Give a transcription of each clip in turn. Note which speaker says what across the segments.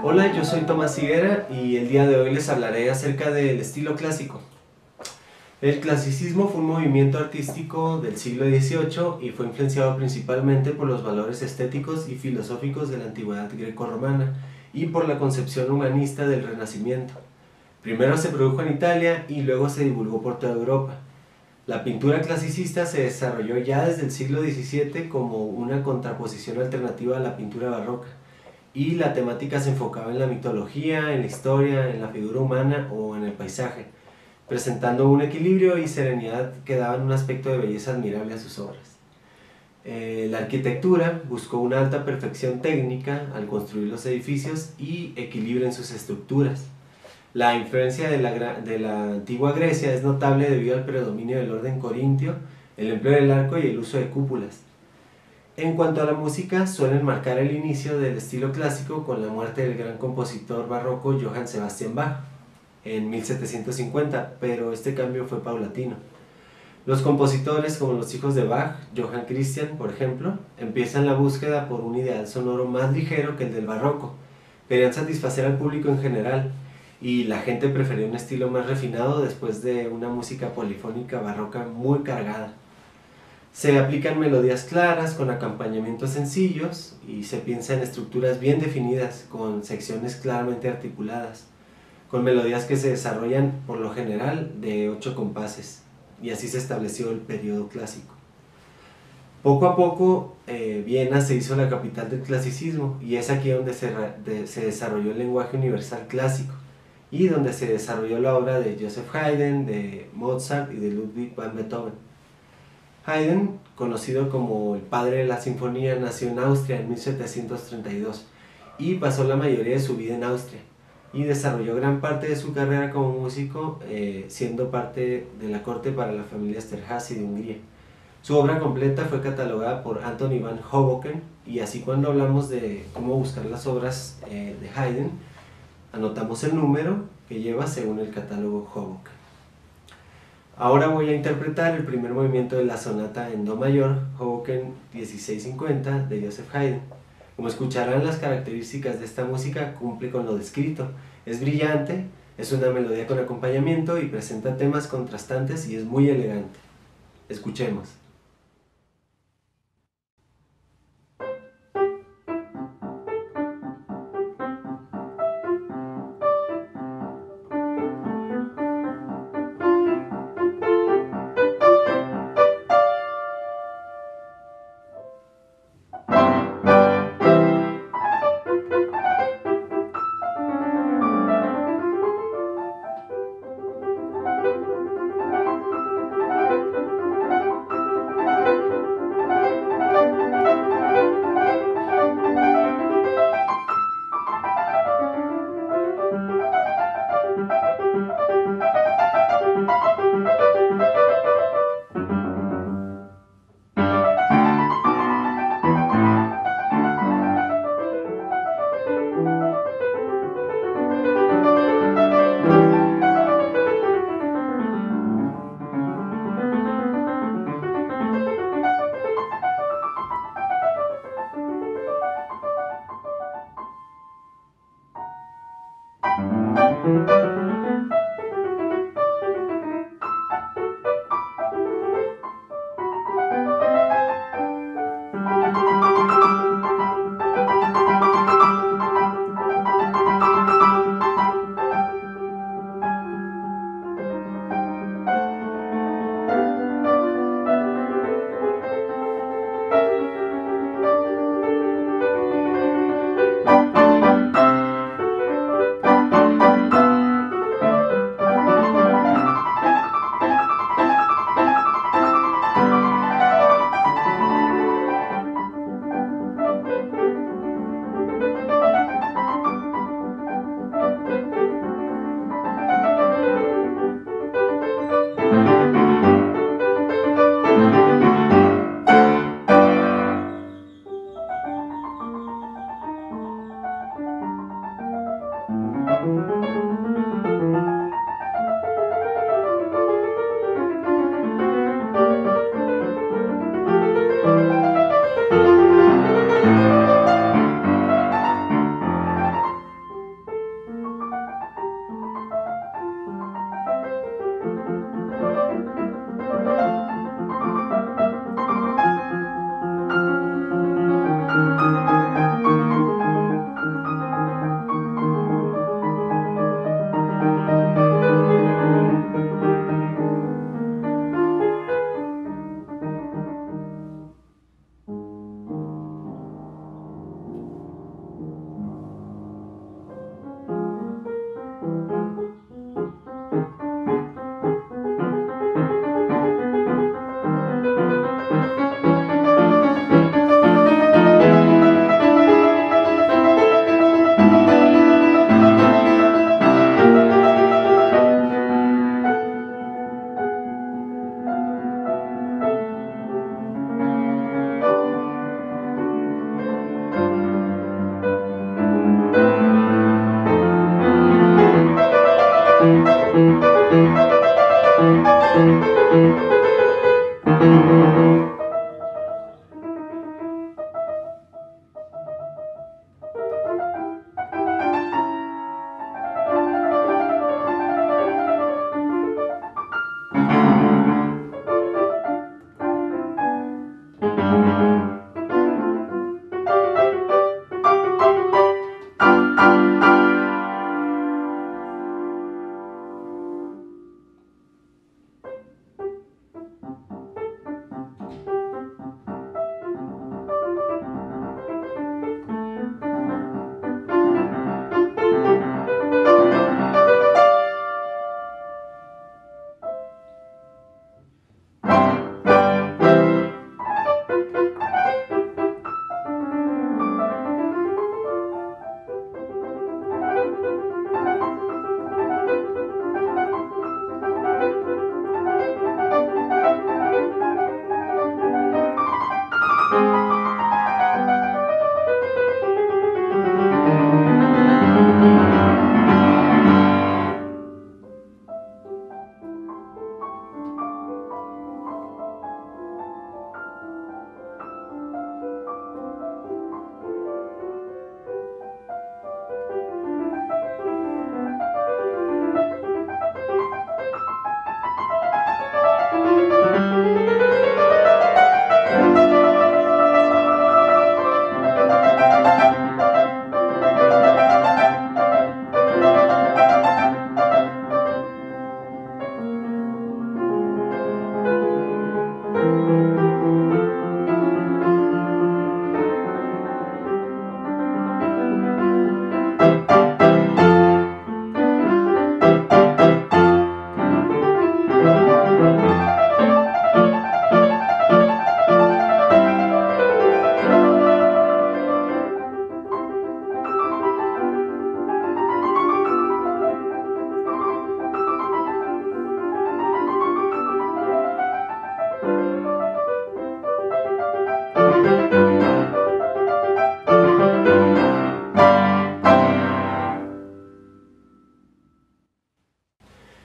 Speaker 1: Hola, yo soy Tomás Higuera y el día de hoy les hablaré acerca del estilo clásico. El clasicismo fue un movimiento artístico del siglo XVIII y fue influenciado principalmente por los valores estéticos y filosóficos de la antigüedad grecorromana y por la concepción humanista del Renacimiento. Primero se produjo en Italia y luego se divulgó por toda Europa. La pintura clasicista se desarrolló ya desde el siglo XVII como una contraposición alternativa a la pintura barroca, y la temática se enfocaba en la mitología, en la historia, en la figura humana o en el paisaje, presentando un equilibrio y serenidad que daban un aspecto de belleza admirable a sus obras. La arquitectura buscó una alta perfección técnica al construir los edificios y equilibrio en sus estructuras. La influencia de la antigua Grecia es notable debido al predominio del orden corintio, el empleo del arco y el uso de cúpulas. En cuanto a la música, suelen marcar el inicio del estilo clásico con la muerte del gran compositor barroco Johann Sebastian Bach en 1750, pero este cambio fue paulatino. Los compositores, como los hijos de Bach, Johann Christian, por ejemplo, empiezan la búsqueda por un ideal sonoro más ligero que el del barroco. Querían satisfacer al público en general, y la gente prefería un estilo más refinado después de una música polifónica barroca muy cargada. Se aplican melodías claras con acompañamientos sencillos y se piensa en estructuras bien definidas con secciones claramente articuladas, con melodías que se desarrollan por lo general de 8 compases, y así se estableció el periodo clásico. Poco a poco Viena se hizo la capital del clasicismo y es aquí donde se desarrolló el lenguaje universal clásico y donde se desarrolló la obra de Joseph Haydn, de Mozart y de Ludwig van Beethoven. Haydn, conocido como el padre de la sinfonía, nació en Austria en 1732 y pasó la mayoría de su vida en Austria y desarrolló gran parte de su carrera como músico, siendo parte de la corte para la familia Esterházy de Hungría. Su obra completa fue catalogada por Anthony van Hoboken, y así cuando hablamos de cómo buscar las obras de Haydn, anotamos el número que lleva según el catálogo Hoboken. Ahora voy a interpretar el primer movimiento de la sonata en Do mayor, Hoboken 1650, de Joseph Haydn. Como escucharán, las características de esta música cumple con lo descrito. Es brillante, es una melodía con acompañamiento y presenta temas contrastantes y es muy elegante. Escuchemos.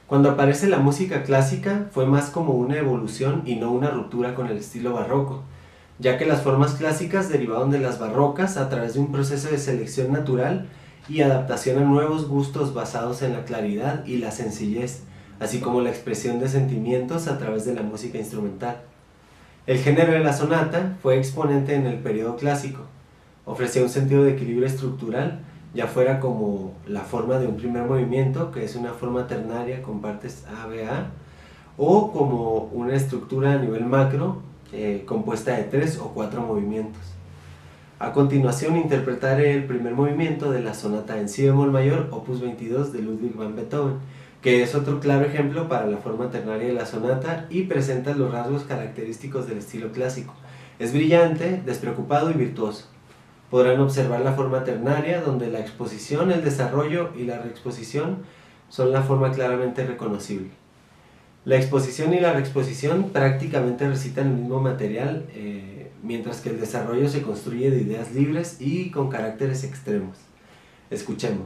Speaker 1: Cuando aparece la música clásica fue más como una evolución y no una ruptura con el estilo barroco, ya que las formas clásicas derivaron de las barrocas a través de un proceso de selección natural y adaptación a nuevos gustos basados en la claridad y la sencillez, así como la expresión de sentimientos a través de la música instrumental. El género de la sonata fue exponente en el periodo clásico. Ofrecía un sentido de equilibrio estructural, ya fuera como la forma de un primer movimiento, que es una forma ternaria con partes A, B, A, o como una estructura a nivel macro, compuesta de 3 o 4 movimientos. A continuación interpretaré el primer movimiento de la sonata en si bemol mayor, opus 22 de Ludwig van Beethoven, que es otro claro ejemplo para la forma ternaria de la sonata y presenta los rasgos característicos del estilo clásico. Es brillante, despreocupado y virtuoso. Podrán observar la forma ternaria, donde la exposición, el desarrollo y la reexposición son la forma claramente reconocible. La exposición y la reexposición prácticamente recitan el mismo material, mientras que el desarrollo se construye de ideas libres y con caracteres extremos. Escuchemos.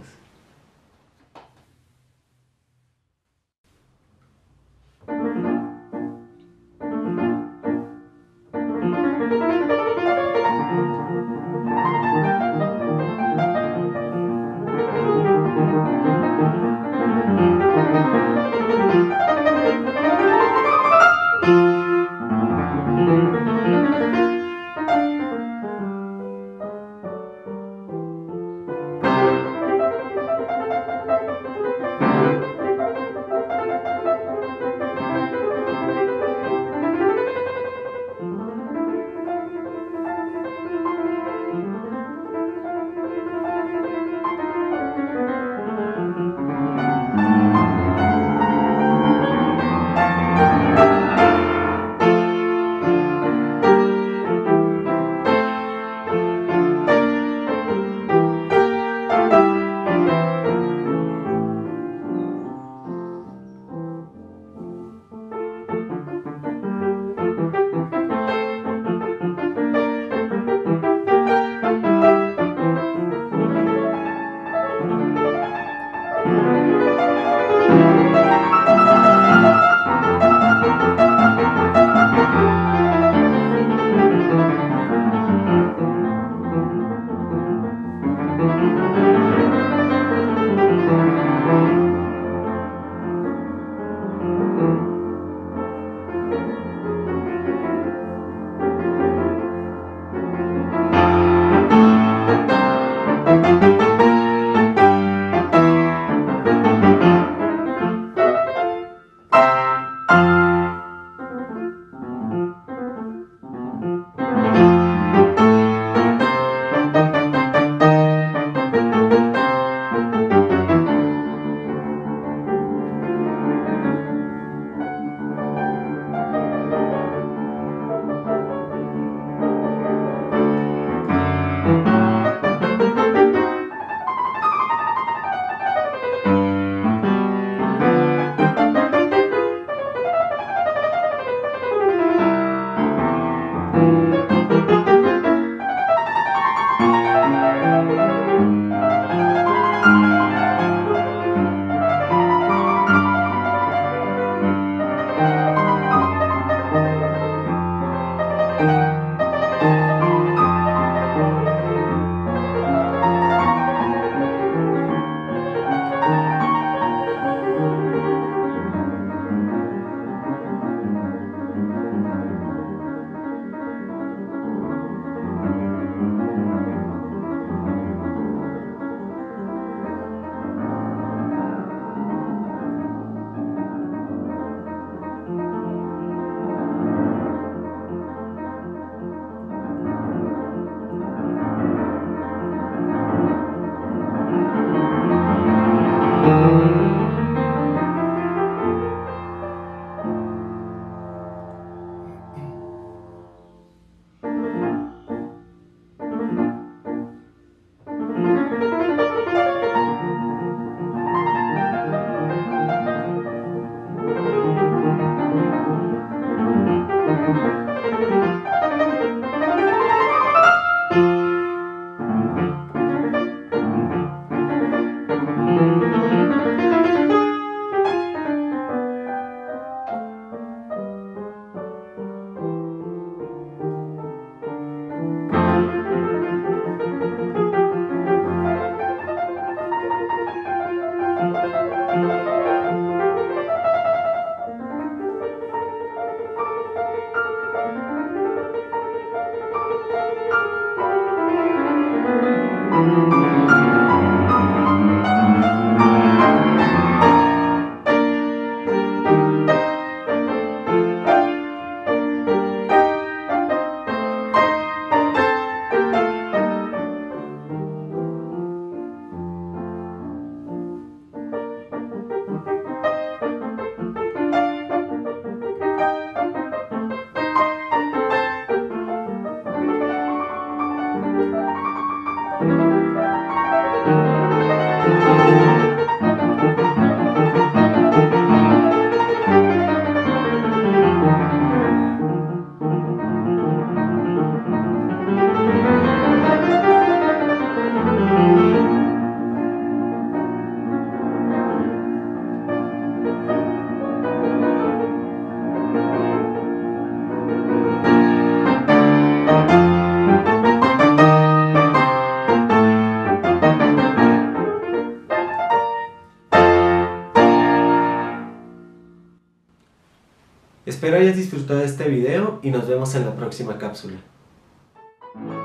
Speaker 1: Espero hayas disfrutado de este video y nos vemos en la próxima cápsula.